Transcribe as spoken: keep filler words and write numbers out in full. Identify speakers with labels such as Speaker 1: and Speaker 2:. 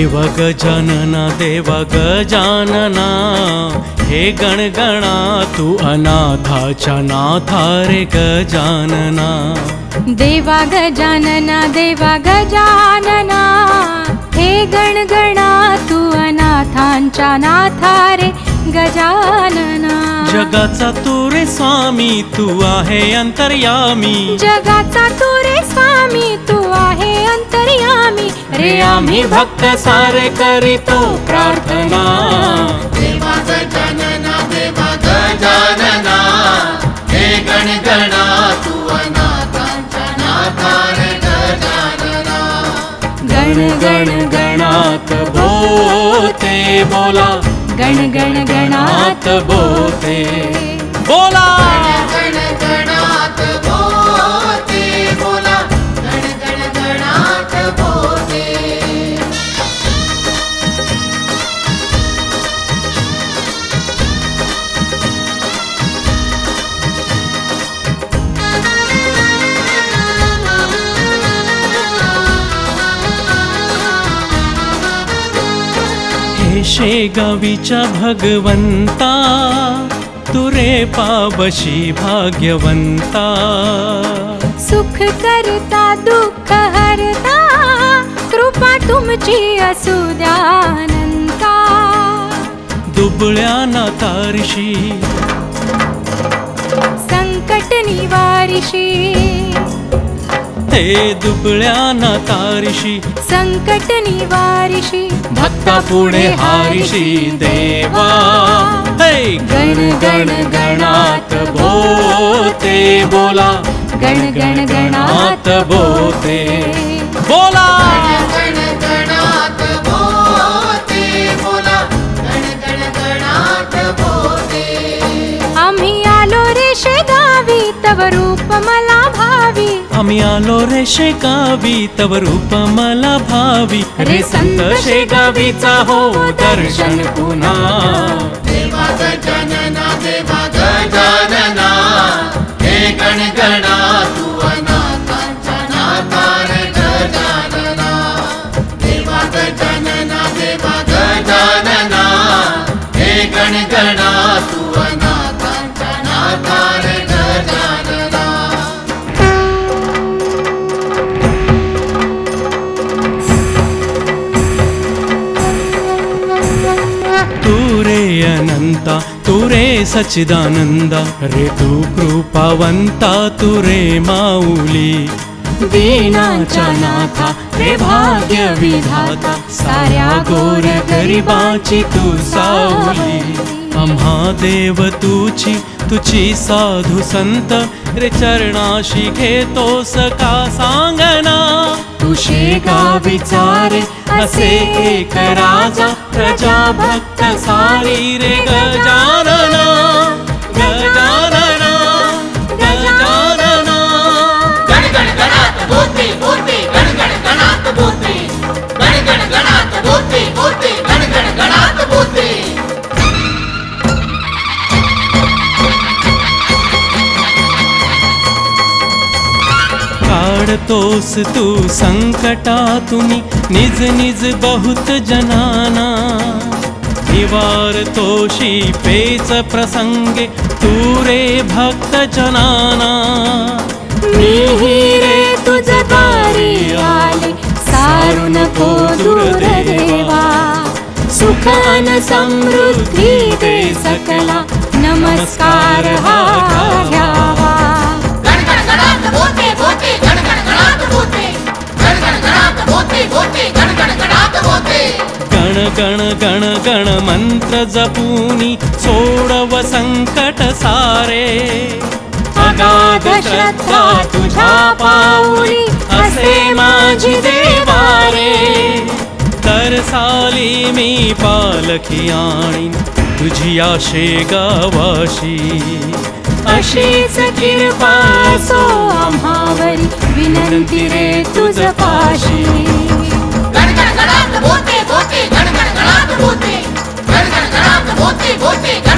Speaker 1: देवा गजानना देवा गजानना, हे गणगणा तू अनाथाच्या नाथा रे गजानना।
Speaker 2: देवा गजानना देवा गजानना, हे गणगणा तू अनाथांच्या नाथा रे गजानना।
Speaker 1: जगाचा तू रे स्वामी तू आहे अंतर्यामी,
Speaker 2: जगाचा तू रे स्वामी तू आहे अंतर्यामी।
Speaker 1: रे आम्ही भक्त सारे करीतो प्रार्थना।
Speaker 3: देवा गजानना देवा गजानना, हे गणगणा तू अनाथांच्या नाथा रे गजानना।
Speaker 1: गण गण गणात बोते बोला,
Speaker 2: गण गण गणात
Speaker 1: बोते बोला,
Speaker 3: गण गणात बोते बोला, गण गण गणात बोते।
Speaker 1: हे शेगावीच्या भगवंता, तू रे पावशी भाग्यवंता।
Speaker 2: सुख करता दुःख हरता, कृपा तुमची असू द्या अनंता।
Speaker 1: दुबळ्या नातारिशी
Speaker 2: संकट निवारिशी,
Speaker 1: हे दुबळ्या नातारिशी
Speaker 2: संकट निवारिशी।
Speaker 1: भक्ता पुढे हारिशी देवा, हे गण गण गणात बोते बोला,
Speaker 2: गण गण गणात
Speaker 1: बोते बोला,
Speaker 3: गण गणात बोते बोला, गण गण गणात बोते।
Speaker 2: आम्ही आलो रे शेगावी तव रूप मला भावी,
Speaker 1: आम्ही आलो रे शेगावी तव रूप मला भावी। रे संत शेगावीचा हो दर्शन पुन्हा।
Speaker 3: देवा गजानना देवा गजानना, हे गणगणा तू अनाथांच्या नाथा रे गजानना। देवा गजानना देवा गजानना, हे गणगणा तू अनाथांच्या नाथा रे गजानना।
Speaker 1: तू रे अनंता तू रे सच्चिदानंदा, रे तू कृपावंता तू रे माऊली। दीनाच्या नाथा रे भाग्य विधाता, साऱ्या गोर गरिबाची तू सावली। आम्हा देव तुची तुची साधू संत, रे चरणाशी घेतो सका सांगना। तू शेगावीचा रे असे एक राजा, प्रजा भक्त सारी रे गजानना गजानना गजानना।
Speaker 3: गण गण गणात बोते बोते, गण गण गणात बोते, गण गण गणात बोते बोते, गण गण गणात बोते।
Speaker 1: काढतोस तू संकटातुनी निज निज बहुत जनाना। निवारतोषी पेच प्रसंगे तू रे भक्त जनाना।
Speaker 2: मीही रे तुझ दारी आले, सारू नको दुर्दैवा। सुख अन समृद्धी दे सकला, नमस्कार हा घ्यावा।
Speaker 3: गण गण गणात बोते बोते, गण गण गणात बोते, गण गण गणात बोते बोते, गण गण गणात बोते।
Speaker 1: गण गण गण गण मंत्र जपूनी, सोडव संकट सारे। अगाध श्रद्धा तुझ्या पाऊली, असे माझी देवारे। तर साली मी पालखी आणीन तुझी या शेगावाशी। अशीच कृपा असो आम्हावरी, विनंती रे तुझ पाशी।
Speaker 3: गण गण गणात बोते बोते, गण गण गणात बोते, गण गण गणात बोते बोते।